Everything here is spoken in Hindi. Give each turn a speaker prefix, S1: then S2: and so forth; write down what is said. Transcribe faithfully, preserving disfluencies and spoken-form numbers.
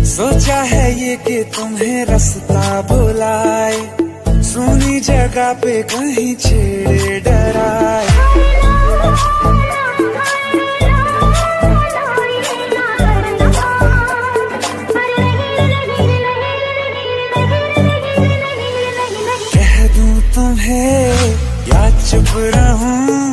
S1: सोचा है ये कि तुम्हें रास्ता भुलाए, सुनी जगह पे कहीं छेड़े डराए। कह दूं तुम्हें या चुप रहूं,